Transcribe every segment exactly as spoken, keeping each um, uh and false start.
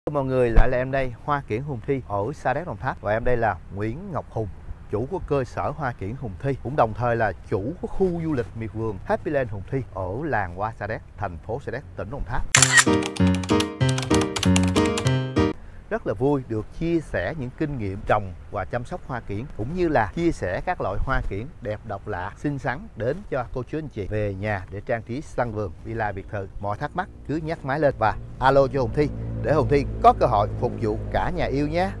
Mọi người, lại là em đây, Hoa Kiển Hùng Thi ở Sa Đéc, Đồng Tháp. Và em đây là Nguyễn Ngọc Hùng, chủ của cơ sở Hoa Kiển Hùng Thi, cũng đồng thời là chủ của khu du lịch miệt vườn Happyland Hùng Thi ở làng Hoa Sa Đéc, thành phố Sa Đéc, tỉnh Đồng Tháp. Rất là vui được chia sẻ những kinh nghiệm trồng và chăm sóc hoa kiển, cũng như là chia sẻ các loại hoa kiển đẹp, độc lạ, xinh xắn đến cho cô chú anh chị về nhà để trang trí sân vườn, villa, biệt thự. Mọi thắc mắc cứ nhắc máy lên và alo cho Hùng Thi để Hùng Thi có cơ hội phục vụ cả nhà yêu nhé.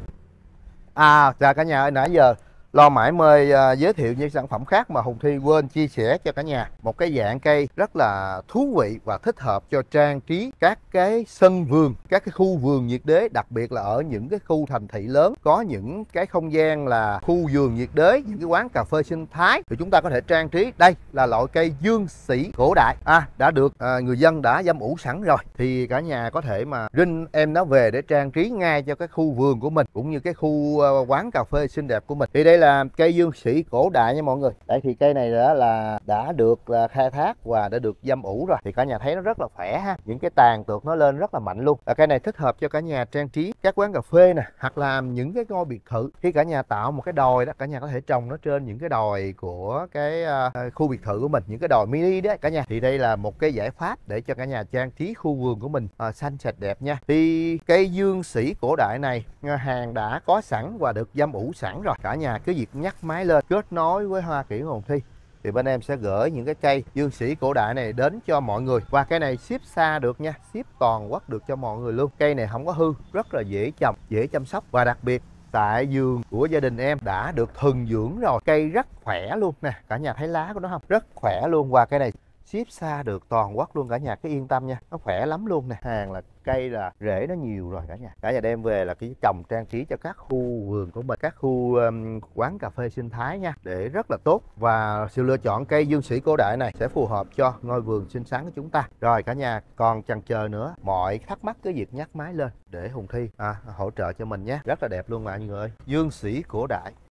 À, chào cả nhà ơi, nãy giờ lo mãi mời uh, giới thiệu những sản phẩm khác mà Hùng Thi quên chia sẻ cho cả nhà. Một cái dạng cây rất là thú vị và thích hợp cho trang trí các cái sân vườn, các cái khu vườn nhiệt đới, đặc biệt là ở những cái khu thành thị lớn, có những cái không gian là khu vườn nhiệt đới, những cái quán cà phê sinh thái thì chúng ta có thể trang trí. Đây là loại cây dương sĩ cổ đại, à, đã được à, người dân đã dâm ủ sẵn rồi, thì cả nhà có thể mà rinh em nó về để trang trí ngay cho cái khu vườn của mình, cũng như cái khu uh, quán cà phê xinh đẹp của mình. Thì đây là cây dương sĩ cổ đại nha mọi người. Đây thì cây này đó là đã được là khai thác và đã được dâm ủ rồi, thì cả nhà thấy nó rất là khỏe ha, những cái tàn tược nó lên rất là mạnh luôn. Và cây này thích hợp cho cả nhà trang trí các quán cà phê nè, hoặc là những cái ngôi biệt thự. Khi cả nhà tạo một cái đồi đó, cả nhà có thể trồng nó trên những cái đồi của cái uh, khu biệt thự của mình, những cái đồi mini đấy cả nhà. Thì đây là một cái giải pháp để cho cả nhà trang trí khu vườn của mình uh, xanh sạch đẹp nha. Thì cây dương sĩ cổ đại này hàng đã có sẵn và được dâm ủ sẵn rồi, cả nhà cứ việc nhắc máy lên kết nối với Hoa Kiển Hùng Thi thì bên em sẽ gửi những cái cây dương sĩ cổ đại này đến cho mọi người. Và cây này ship xa được nha, ship toàn quốc được cho mọi người luôn. Cây này không có hư, rất là dễ trồng, dễ chăm sóc. Và đặc biệt tại vườn của gia đình em đã được thuần dưỡng rồi, cây rất khỏe luôn nè, cả nhà thấy lá của nó không, rất khỏe luôn. Và cây này ship xa được toàn quốc luôn, cả nhà cứ yên tâm nha, nó khỏe lắm luôn nè. Hàng là cây là rễ nó nhiều rồi cả nhà, cả nhà đem về là cái trồng trang trí cho các khu vườn của mình, các khu um, quán cà phê sinh thái nha, để rất là tốt. Và sự lựa chọn cây dương sĩ cổ đại này sẽ phù hợp cho ngôi vườn xinh xắn của chúng ta. Rồi cả nhà còn chần chờ nữa, mọi thắc mắc cứ việc nhắc máy lên để Hùng Thi à, hỗ trợ cho mình nhé. Rất là đẹp luôn mọi người ơi, dương sĩ cổ đại.